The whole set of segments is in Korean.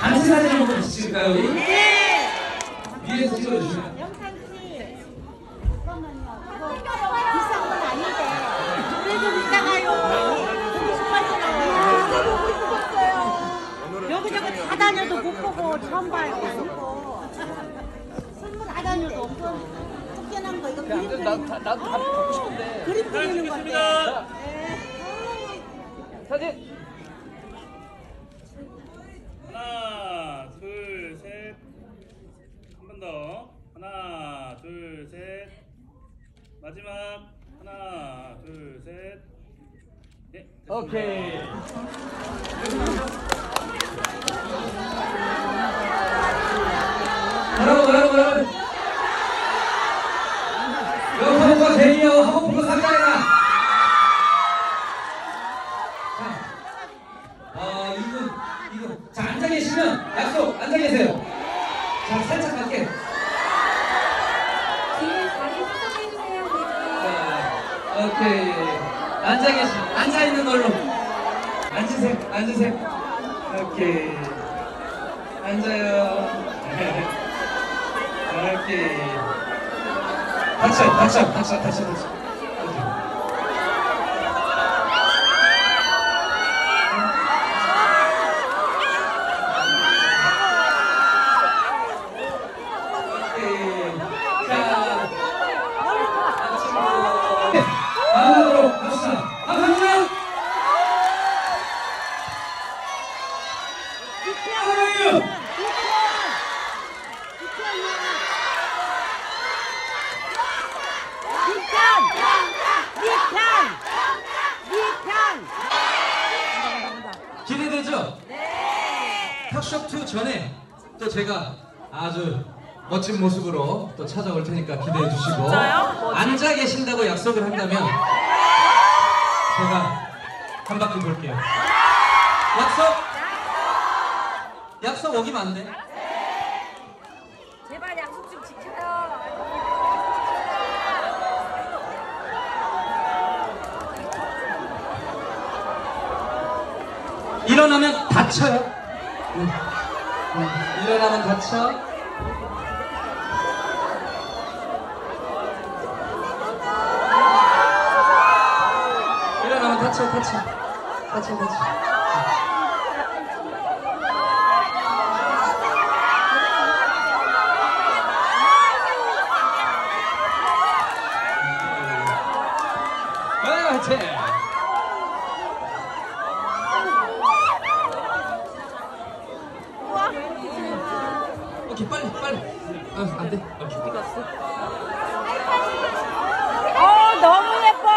단체 사진 한번 찍을까요, 우리? 네! 위에서 찍어주시면. 영상씨, 잠깐만요. 비싼 건 아닌데. 그래도 이따가요. 보고 싶었어요. 여기저기 다 다녀도 못 보고 처음 봐요. 이거. 선물 다 다녀도 엄청 쫓겨난 거 이거 그림 그리는 거. 나도 다 갖고 싶은데. 그림 그리는 건데. 네. 사진. 하나, 둘, 셋. 한 번 더. 하나, 둘, 셋. 마지막. 하나, 둘, 셋. 네. 됐습니다. 오케이. 여러분. 여러분과 대리어 한번부터 상가해라. 자, 이분. 자, 앉아 계시면 약속, 앉아 계세요. 자, 살짝 갈게. 뒤에 자리 수정해주세요. 자, 오케이. 앉아 있는 걸로. 앉으세요. 오케이. 앉아요. 오케이. 닥쳐. 하도록 합시다. 감사합니다. 기대되죠? 네. 턱쇼2 전에 또 제가 아주 멋진 모습으로 또 찾아올 테니까 기대해 주시고. 진짜요? 앉아 계신다고 약속을 한다면 제가 한 바퀴 볼게요. 약속 어기면 안 돼. 제발 약속 좀 지켜요. 일어나면 다쳐요. 일어나면 다쳐. 일어나면 다쳐. 오케이, 빨리. 안 돼. 어디 갔어? 너무 예뻐.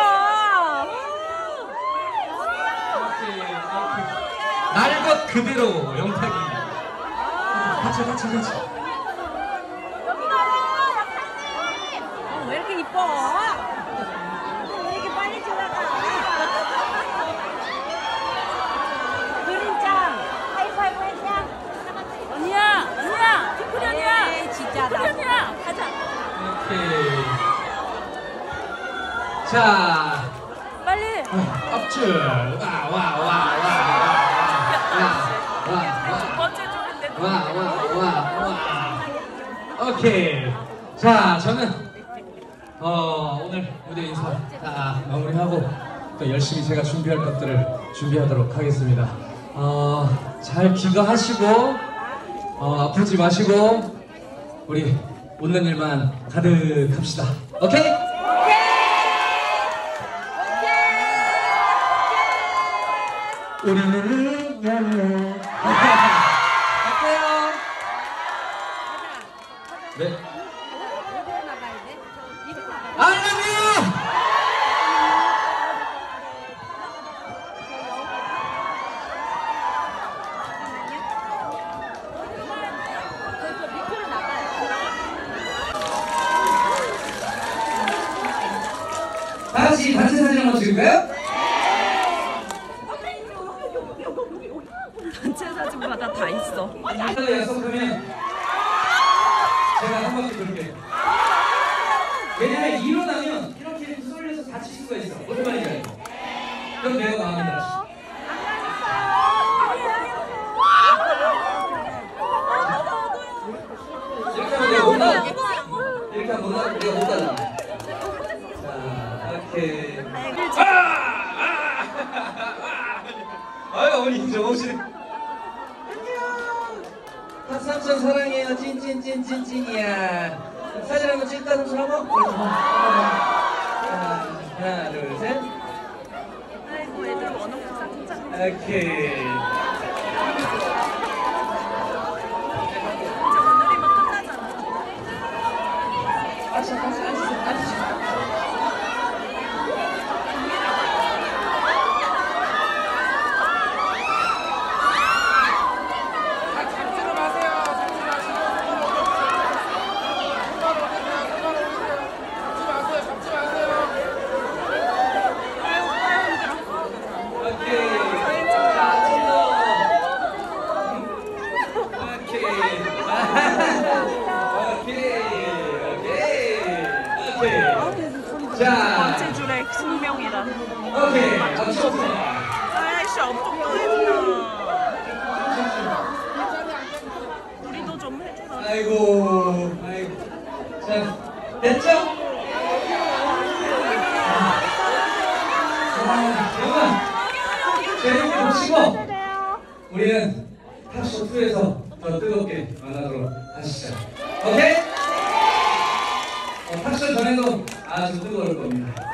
날 것 그대로 영탁이. 같이. 왜 이렇게 이뻐? 왜 이렇게 빨리 지나가? 그림장 하이파이브 해자. 언니야, 피크리 언니야. 네, 진짜 피크리 언니야, 가자. 오케이. 자, 빨리. 앞줄. 와. 두 번째 줄인데. 오케이. 자, 저는 오늘 무대 인사 다 마무리하고 또 열심히 제가 준비할 것들을 준비하도록 하겠습니다. 잘 귀가하시고 아프지 마시고 우리 웃는 일만 가득합시다. 오케이? 우리는 연애. 갈게요. 네. 어디로 나가야 돼? 이리 나가야 돼. I love you. 그래서 밑으로 나가요. 다 같이 단체 사진 한번 찍을까요? 단체 사진마다 다 있어. 이따가 약속하면 제가 한 바퀴 돌게요. 왜냐면 일어나면 이렇게 쏠려서 다칠 수가 있어. 무슨 말인지 알죠? 그럼 내가 나갑니다. 아유 어머니 저보시네. 탑삼촌 사랑해요. 찐찐찐찐찐이야. 사진 한번 찍을까 삼촌하고? 하나 둘 셋. 아이고 애들 원어프 짱짱. 오케이. 이제 오늘이면 끝나잖아. 앉으세요. 자, 번째 줄에 숙명이란. 오케이. 박수. 아이씨 엄청 또 해주나. 우리도 좀 해주라. 아이고. 자, 됐죠? 여러분, 재밌게 보시고 우리는 탑쇼 2에서 더 뜨겁게 만나도록 하시죠. 오케이? 탑쇼 전에도 아주 뜨거울 겁니다.